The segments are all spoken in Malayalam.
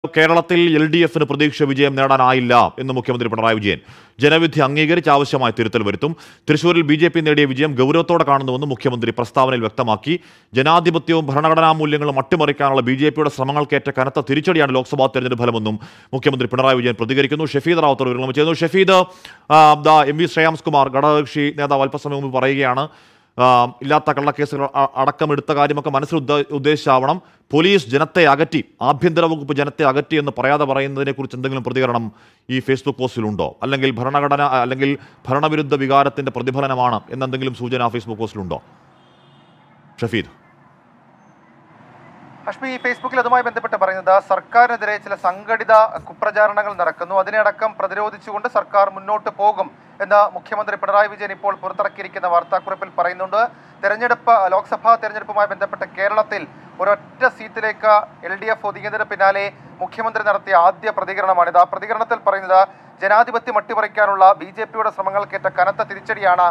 കേരളത്തിൽ LDFന് പ്രതീക്ഷ വിജയം നേടാനായില്ല എന്ന് മുഖ്യമന്ത്രി പിണറായി വിജയൻ. ജനവിധി അംഗീകരിച്ച് ആവശ്യമായ തിരുത്തൽ വരുത്തും. തൃശൂരിൽ BJP നേടിയ വിജയം ഗൗരവത്തോടെ കാണുന്നുവെന്ന് മുഖ്യമന്ത്രി പ്രസ്താവനയിൽ വ്യക്തമാക്കി. ജനാധിപത്യവും ഭരണഘടനാ മൂല്യങ്ങളും അട്ടിമറിക്കാനുള്ള BJPയുടെ ശ്രമങ്ങൾക്കേറ്റ കനത്ത തിരിച്ചടിയാണ് ലോക്സഭാ തെരഞ്ഞെടുപ്പ് ഫലമെന്നും മുഖ്യമന്ത്രി പിണറായി വിജയൻ പ്രതികരിക്കുന്നു. ഷഫീദ് റാവുത്തർ വിവരങ്ങൾ ചെയ്യുന്നു. ഷഫീദ്, MV ശ്രേയാംസ് കുമാർ ഘടകകക്ഷി നേതാവ് അല്പസമയം മുമ്പ് പറയുകയാണ്, ഇല്ലാത്ത കള്ളക്കേസുകൾ അടക്കമെടുത്ത കാര്യമൊക്കെ മനസ്സിൽ ഉദ്ദേശിച്ചാവണം പോലീസ് ജനത്തെ അകറ്റി, ആഭ്യന്തര വകുപ്പ് ജനത്തെ അകറ്റി എന്ന് പറയാതെ പറയുന്നതിനെ കുറിച്ച് എന്തെങ്കിലും പ്രതികരണം ഈ ഫേസ്ബുക്ക് പോസ്റ്റിലുണ്ടോ? അല്ലെങ്കിൽ ഭരണഘടന അല്ലെങ്കിൽ ഭരണവിരുദ്ധ വികാരത്തിന്റെ പ്രതിഫലനമാണ് എന്നെന്തെങ്കിലും സൂചന ഫേസ്ബുക്ക് പോസ്റ്റിലുണ്ടോ? ഷഫീദ്. ഹഷ്മി, ഫേസ്ബുക്കിൽ അതുമായി ബന്ധപ്പെട്ട് പറയുന്നത് സർക്കാരിനെതിരെ ചില സംഘടിത കുപ്രചാരണങ്ങൾ നടക്കുന്നു, അതിനടക്കം പ്രതിരോധിച്ചുകൊണ്ട് സർക്കാർ മുന്നോട്ട് പോകും എന്ന് മുഖ്യമന്ത്രി പിണറായി വിജയൻ ഇപ്പോൾ പുറത്തിറക്കിയിരിക്കുന്ന വാർത്താക്കുറിപ്പിൽ പറയുന്നുണ്ട്. ലോക്സഭാ തെരഞ്ഞെടുപ്പുമായി ബന്ധപ്പെട്ട് കേരളത്തിൽ ഒരൊറ്റ സീറ്റിലേക്ക് LDF ഒതുങ്ങിയതിന് പിന്നാലെ മുഖ്യമന്ത്രി നടത്തിയ ആദ്യ പ്രതികരണമാണിത്. ആ പ്രതികരണത്തിൽ പറയുന്നത് ജനാധിപത്യം അട്ടിമറിക്കാനുള്ള BJPയുടെ ശ്രമങ്ങൾക്കേറ്റ കനത്ത തിരിച്ചടിയാണ്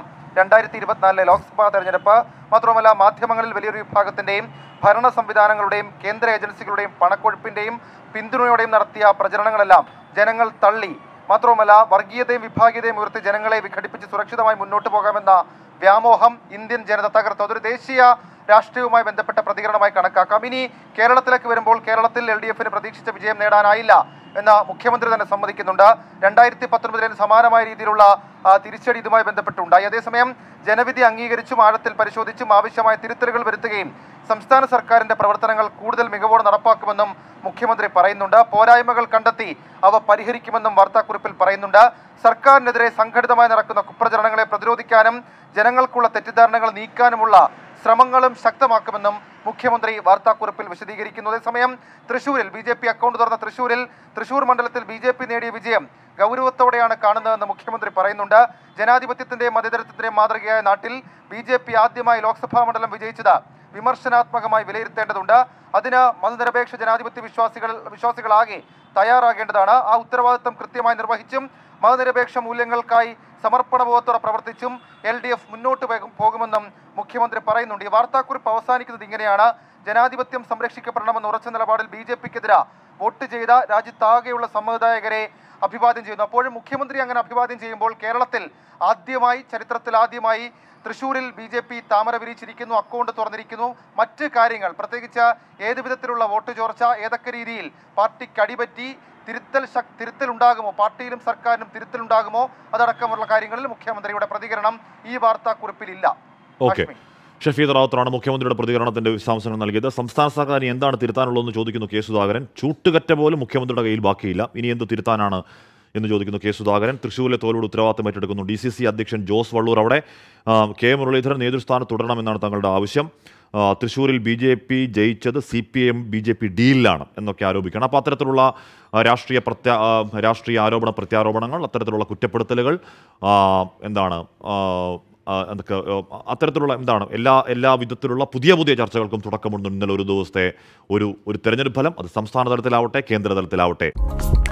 2024 ലോക്സഭാ തെരഞ്ഞെടുപ്പ്. മാത്രമല്ല, മാധ്യമങ്ങളിൽ വലിയൊരു വിഭാഗത്തിന്റെയും ഭരണ സംവിധാനങ്ങളുടെയും കേന്ദ്ര ഏജൻസികളുടെയും പണക്കൊഴുപ്പിന്റെയും പിന്തുണയോടെയും നടത്തിയ പ്രചരണങ്ങളെല്ലാം ജനങ്ങൾ തള്ളി. മാത്രവുമല്ല, വർഗീയതയും വിഭാഗീയതയും ഉയർത്തി ജനങ്ങളെ വിഘടിപ്പിച്ച് സുരക്ഷിതമായി മുന്നോട്ട് പോകാമെന്ന വ്യാമോഹം ഇന്ത്യൻ ജനത തകർത്തു. അതൊരു ദേശീയ രാഷ്ട്രീയവുമായി ബന്ധപ്പെട്ട പ്രതികരണമായി കണക്കാക്കാം. ഇനി കേരളത്തിലേക്ക് വരുമ്പോൾ കേരളത്തിൽ LDFന് പ്രതീക്ഷിച്ച വിജയം നേടാനായില്ല എന്ന് മുഖ്യമന്ത്രി തന്നെ സമ്മതിക്കുന്നുണ്ട്. 2019 സമാനമായ രീതിയിലുള്ള തിരിച്ചടി ഇതുമായി ബന്ധപ്പെട്ടുണ്ടായി. അതേസമയം ജനവിധി അംഗീകരിച്ചും ആഴത്തിൽ പരിശോധിച്ചും ആവശ്യമായ തിരുത്തലുകൾ വരുത്തുകയും സംസ്ഥാന സർക്കാരിന്റെ പ്രവർത്തനങ്ങൾ കൂടുതൽ മികവോടെ നടപ്പാക്കുമെന്നും മുഖ്യമന്ത്രി പറയുന്നുണ്ട്. പോരായ്മകൾ കണ്ടെത്തി അവ പരിഹരിക്കുമെന്നും വാർത്താക്കുറിപ്പിൽ പറയുന്നുണ്ട്. സർക്കാരിനെതിരെ സംഘടിതമായി നടക്കുന്ന കുപ്രചരണങ്ങളെ പ്രതിരോധിക്കാനും ജനങ്ങൾക്കുള്ള തെറ്റിദ്ധാരണകൾ നീക്കാനുമുള്ള ശ്രമങ്ങളും ശക്തമാക്കുമെന്നും മുഖ്യമന്ത്രി വാർത്താക്കുറിപ്പിൽ വിശദീകരിക്കുന്നു. അതേസമയം തൃശൂരിൽ BJP അക്കൗണ്ട് തുറന്ന തൃശൂർ മണ്ഡലത്തിൽ BJP നേടിയ വിജയം ഗൗരവത്തോടെയാണ് കാണുന്നതെന്ന് മുഖ്യമന്ത്രി പറയുന്നുണ്ട്. ജനാധിപത്യത്തിന്റെയും മതേതരത്വത്തിന്റെയും മാതൃകയായ നാട്ടിൽ BJP ആദ്യമായി ലോക്സഭാ മണ്ഡലം വിജയിച്ചത് വിമർശനാത്മകമായി വിലയിരുത്തേണ്ടതുണ്ട്. അതിന് മതനിരപേക്ഷ ജനാധിപത്യ വിശ്വാസികളാകെ തയ്യാറാകേണ്ടതാണ്. ആ ഉത്തരവാദിത്വം കൃത്യമായി നിർവഹിച്ചും മതനിരപേക്ഷ മൂല്യങ്ങൾക്കായി സമർപ്പണബോധത്തോടെ പ്രവർത്തിച്ചും LDF മുന്നോട്ട് പോകുമെന്നും മുഖ്യമന്ത്രി പറയുന്നുണ്ട്. ഈ വാർത്താക്കുറിപ്പ് അവസാനിക്കുന്നത് ഇങ്ങനെയാണ്: ജനാധിപത്യം സംരക്ഷിക്കപ്പെടണമെന്ന ഉറച്ച നിലപാടിൽ BJPക്കെതിരെ വോട്ട് ചെയ്ത രാജ്യത്താകെയുള്ള സമ്മതിദായകരെ അഭിവാദ്യം ചെയ്യുന്നു. അപ്പോഴും മുഖ്യമന്ത്രി അങ്ങനെ അഭിവാദ്യം ചെയ്യുമ്പോൾ കേരളത്തിൽ ചരിത്രത്തിൽ ആദ്യമായി തൃശ്ശൂരിൽ BJP താമര വിരിച്ചിരിക്കുന്നു, അക്കൗണ്ട് തുറന്നിരിക്കുന്നു. മറ്റ് കാര്യങ്ങൾ, പ്രത്യേകിച്ച് ഏത് വിധത്തിലുള്ള വോട്ട് ചോർച്ച, ഏതൊക്കെ രീതിയിൽ പാർട്ടിക്ക് അടിപറ്റി തിരുത്തൽ ഉണ്ടാകുമോ, പാർട്ടിയിലും സർക്കാരിനും തിരുത്തൽ ഉണ്ടാകുമോ, അതടക്കമുള്ള കാര്യങ്ങളിൽ മുഖ്യമന്ത്രിയുടെ പ്രതികരണം ഈ വാർത്താക്കുറിപ്പിലില്ല. ഷഫീദ് റാവുത്തറാണ് മുഖ്യമന്ത്രിയുടെ പ്രതികരണത്തിന്റെ വിശദാംശങ്ങൾ നൽകിയത്. സംസ്ഥാന സർക്കാരിന് എന്താണ് തിരുത്താനുള്ളതെന്ന് ചോദിക്കുന്നു കെ സുധാകരൻ. ചൂട്ടുകറ്റ പോലും മുഖ്യമന്ത്രിയുടെ കയ്യിൽ ബാക്കിയില്ല, ഇനി എന്ത് തിരുത്താനാണ് എന്ന് ചോദിക്കുന്നു കെ സുധാകരൻ. തൃശ്ശൂരിലെ തോൽവി ഉത്തരവാദിത്തം ഏറ്റെടുക്കുന്നു DCC അധ്യക്ഷൻ ജോസ് വള്ളൂർ. അവിടെ K മുരളീധരൻ നേതൃസ്ഥാനത്ത് തുടരണമെന്നാണ് തങ്ങളുടെ ആവശ്യം. തൃശ്ശൂരിൽ BJP ജയിച്ചത് CPM BJP ഡീലിലാണ് എന്നൊക്കെ ആരോപിക്കണം. അപ്പോൾ അത്തരത്തിലുള്ള രാഷ്ട്രീയ ആരോപണ പ്രത്യാരോപണങ്ങൾ, അത്തരത്തിലുള്ള കുറ്റപ്പെടുത്തലുകൾ എല്ലാ വിധത്തിലുള്ള പുതിയ ചർച്ചകൾക്കും തുടക്കമുണ്ട്. ഇന്നലെ ഒരു ദിവസത്തെ ഒരു തെരഞ്ഞെടുപ്പ് ഫലം, അത് സംസ്ഥാന തലത്തിലാവട്ടെ കേന്ദ്ര തലത്തിലാവട്ടെ.